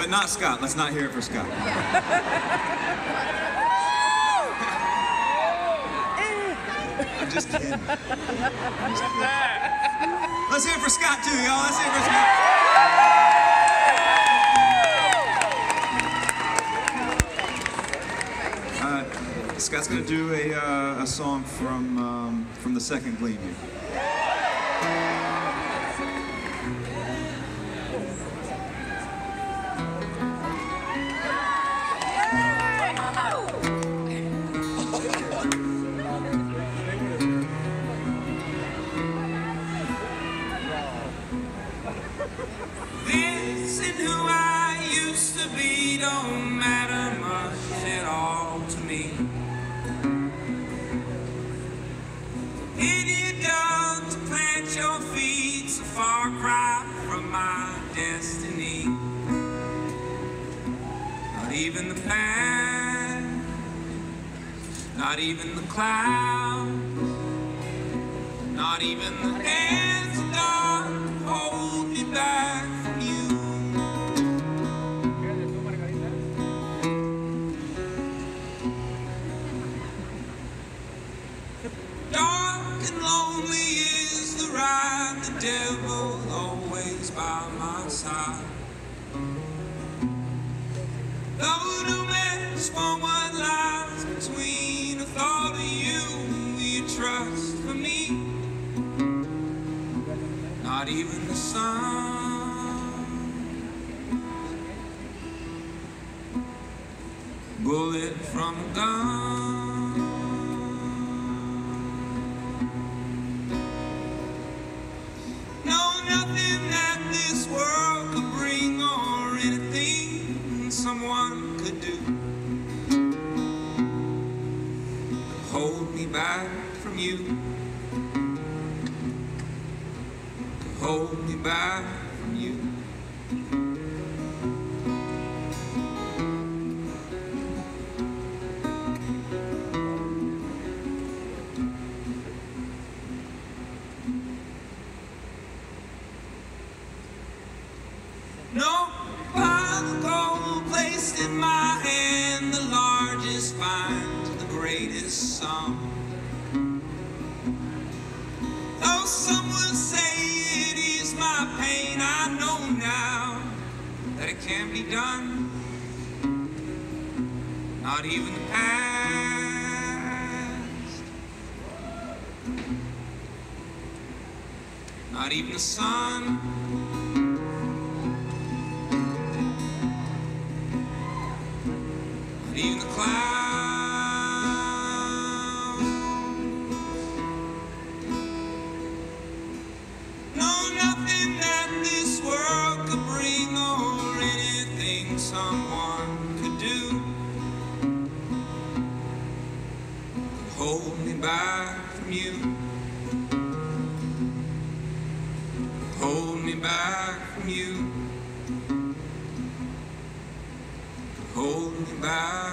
But not Scott. Let's not hear it for Scott. I'm just kidding. Let's hear it for Scott too, y'all. Let's hear it for Scott. Scott's gonna do a song from the second Glee movie. This and who I used to be don't matter much at all to me. It you done to plant your feet's a far cry from my destiny. Not even the past, not even the clouds, not even the hands of God hold me back from you. Dark and lonely is the ride, the devil always by my side. Though no man's for what lies between a thought of you and your trust for me. Not even the sun, bullet from a gun. No, nothing that this world could bring or anything someone could do could hold me back from you. Hold me back from you. No pile of gold placed in my hand, the largest find to the greatest sum. Though some will say my pain, I know now that it can't be done. Not even the past, not even the sun, not even the clouds. Someone could do could hold me back from you, hold me back from you, hold me back.